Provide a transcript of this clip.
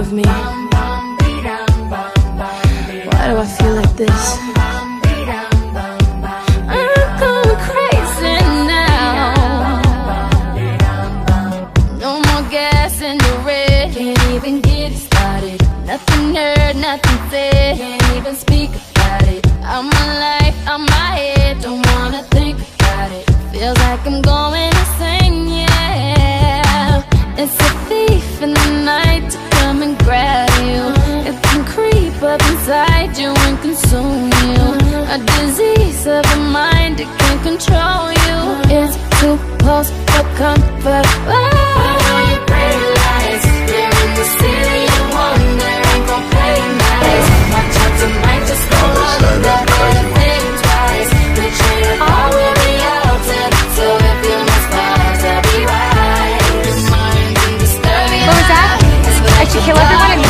of me? Why do I feel like this? I'm going crazy now. No more gas in the red. Can't even get it started. Nothing heard, nothing said. Can't even speak about it. I'm my life, I'm my head. Don't wanna think about it. Feels like I'm going insane, yeah. It's a thief in the night to come and grab you. It can creep up inside you and consume you. A disease of the mind, it can control you. It's too close for comfort. Oh, you pretty lies. You're in the city of wonder. Ain't gon' play nice. Watch out, tonight just go under. Better think twice. The chain of all will be altered. So if you must pause, I'll be right. Your mind be Disturbia. What was that? I should kill everyone